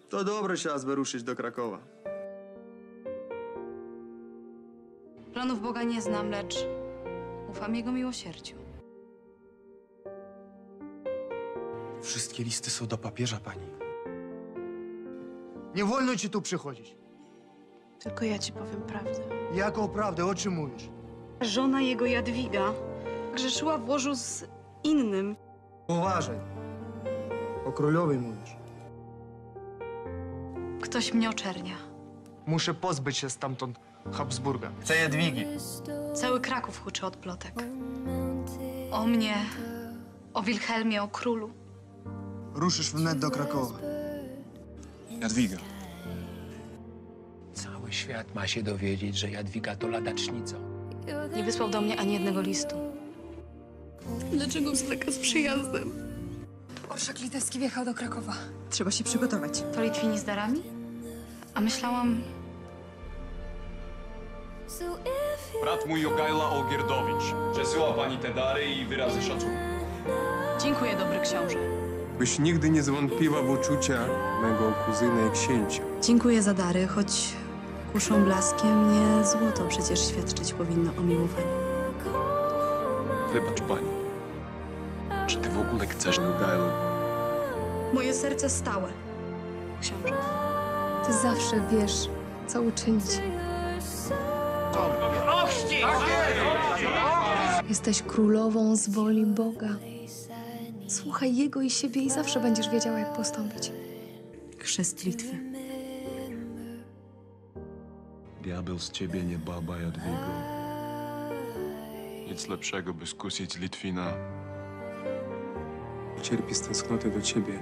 To dobry czas wyruszyć do Krakowa. Planów Boga nie znam, lecz ufam Jego miłosierdziu. Wszystkie listy są do papieża, pani. Nie wolno ci tu przychodzić. Tylko ja ci powiem prawdę. Jaką prawdę? O czym mówisz? Żona jego Jadwiga grzeszyła w łożu z innym. Uważaj. O królowej mówisz. Ktoś mnie oczernia. Muszę pozbyć się stamtąd Habsburga. Chcę Jadwigi. Cały Kraków huczy od plotek. O mnie, o Wilhelmie, o królu. Ruszysz wnet do Krakowa. Jadwiga. Cały świat ma się dowiedzieć, że Jadwiga to ladacznica. Nie wysłał do mnie ani jednego listu. Dlaczego zwleka z przyjazdem? Orszak litewski wjechał do Krakowa. Trzeba się przygotować. To Litwini z darami? A myślałam... Brat mój Jogajla Olgierdowicz przesyła pani te dary i wyrazy szacunku. Dziękuję, dobry książę. Byś nigdy nie zwątpiła w uczucia mego kuzyna i księcia. Dziękuję za dary, choć kuszą blaskiem, nie złoto przecież świadczyć powinno o miłowaniu. Wybacz pani. Czy ty w ogóle chcesz Jogajla? Moje serce stałe. Książę. Ty zawsze wiesz, co uczynić. Jesteś królową z woli Boga. Słuchaj Jego i siebie i zawsze będziesz wiedziała, jak postąpić. Chrzest Litwy. Diabeł z ciebie nie baba, Jadwigo. Nic lepszego, by skusić Litwina. Cierpi z tęsknoty do ciebie.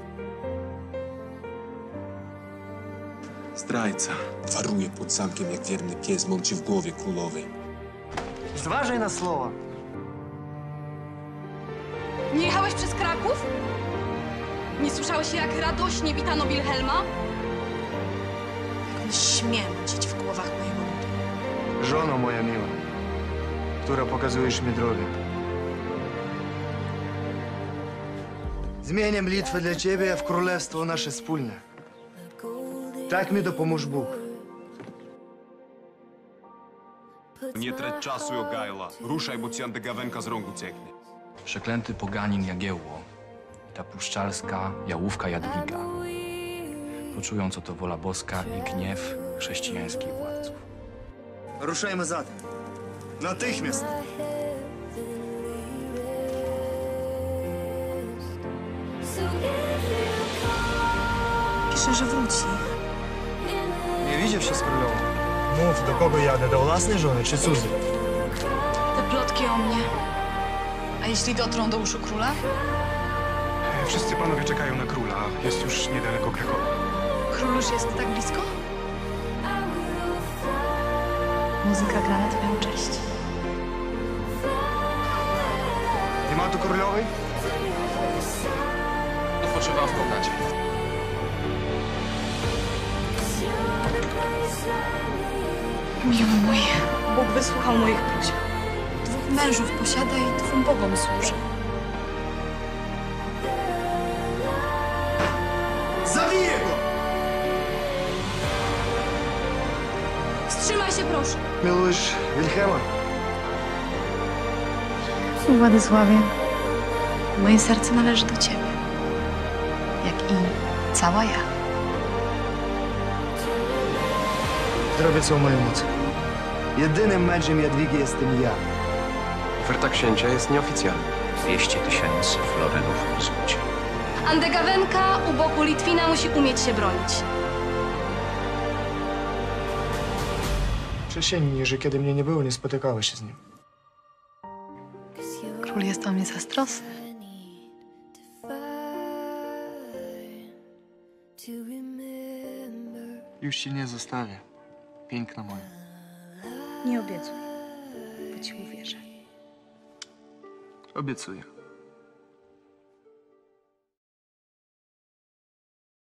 Zdrajca. Waruje pod zamkiem jak wierny pies, mąci w głowie królowej. Zważaj na słowa. Nie jechałeś przez Kraków? Nie słyszałeś, jak radośnie witano Wilhelma? Jak on śmie mącić w głowach mojego ludu. Żono moja miła, która pokazujesz mi drogę. Zmieniam Litwę dla ciebie w królestwo nasze wspólne. Tak mi dopomóż Bóg. Nie trać czasu, Jogajla. Ruszaj, bo ci Andegawenka z rąku cieknie. Przeklęty poganin Jagiełło, ta puszczalska jałówka Jadwiga. Poczują, co to wola boska i gniew chrześcijańskich władców. Ruszajmy zatem. Natychmiast. Pisze, że wróci. Nie widział się z królową. Mów, do kogo jadę? Do własnej żony czy cudzej? Te plotki o mnie. A jeśli dotrą do uszu króla? Wszyscy panowie czekają na króla. Jest już niedaleko Krakowa. Król już jest tak blisko? Muzyka gra na twoją cześć. Nie ma tu królowej? Odpoczywam w komnacie. Miły mój, Bóg wysłuchał moich próśb. 2 mężów posiada i 2 bogom służy. Zabiję go! Wstrzymaj się, proszę. Milujesz Wilhelma? Władysławie, moje serce należy do ciebie. Jak i cała ja. Zrobię co w mojej mocy. Jedynym mężem Jadwigi jestem ja. Oferta księcia jest nieoficjalna. 200 000 florenów w złocie. Andegawenka u boku Litwina musi umieć się bronić. Przysięgnij, że kiedy mnie nie było, nie spotykałeś się z nim. Król jest o mnie zazdrosny. Już ci nie zostawię. Piękna moja. Nie obiecuj, bo ci uwierzę. Obiecuję.